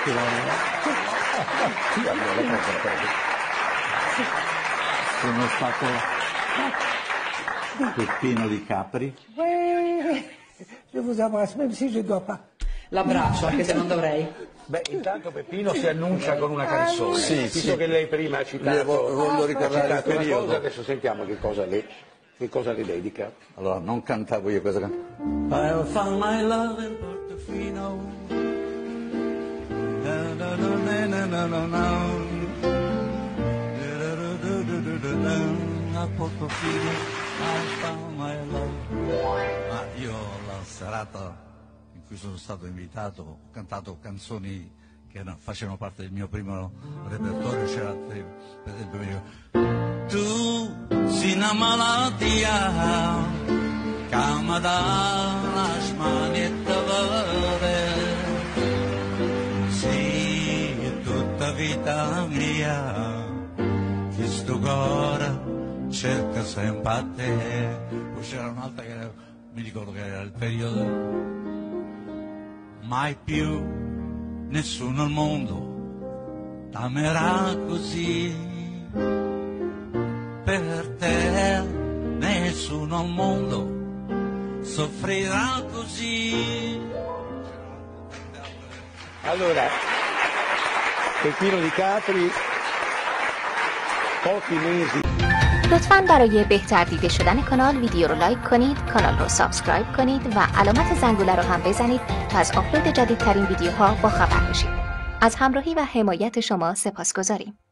Sì, allora, sono stato Peppino Di Capri. Je vous embrasse, même si je dois pas. L'abbraccio, anche se non dovrei. Beh, intanto Peppino si annuncia con una canzone. Sì, Visto sì. che lei prima ha citato, Voglio ricordare il una periodo. cosa, adesso sentiamo che cosa le dedica. Allora, non cantavo io questa canzone. I found my love in Portofino. A Portofino I found my love. Ma io la serata in cui sono stato invitato ho cantato canzoni che facevano parte del mio primo repertorio. C'era per esempio tu sei una malattia che mi dà la smanetta verde, sì, tutta vita mia, che sto cuore cerca sempre a te. Poi c'era un'altra che mi ricordo che era il periodo, mai più nessuno al mondo t'amerà così, per te nessuno al mondo soffrirà così. Allora, Peppino Di Capri, pochi mesi. لطفاً برای بهتر دیده شدن کانال ویدیو رو لایک کنید، کانال رو سابسکرایب کنید و علامت زنگوله رو هم بزنید تا از آپلود جدیدترین ویدیوها با خبر بشید. از همراهی و حمایت شما سپاسگزاریم.